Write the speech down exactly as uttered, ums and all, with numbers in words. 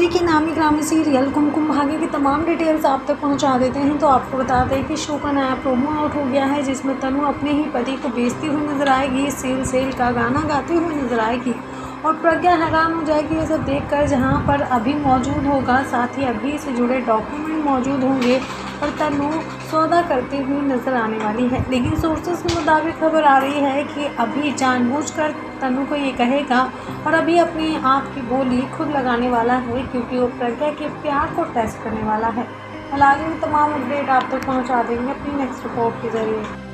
देखिए, नामी ग्रामी सीरियल कुमकुम भाग्य की तमाम डिटेल्स आप तक पहुंचा देते हैं। तो आपको बता दें कि शो का नया प्रोमो आउट हो गया है, जिसमें तनु अपने ही पति को बेचती हुई नजर आएगी, सेल सेल का गाना गाती हुई नजर आएगी और प्रज्ञा हैरान हो जाएगी ये सब देखकर, जहां पर अभी मौजूद होगा, साथ ही अभी से जुड़े डॉक्यूमेंट मौजूद होंगे और तनु सौदा करती हुई नजर आने वाली है। लेकिन सोर्सेस के मुताबिक खबर आ रही है कि अभी जानबूझकर तनु को ये कहेगा और अभी अपने आप की बोली खुद लगाने वाला है, क्योंकि वो प्रज्ञा के प्यार को टेस्ट करने वाला है। हालांकि तमाम अपडेट आप तक पहुंचा देंगे अपनी नेक्स्ट रिपोर्ट के जरिए।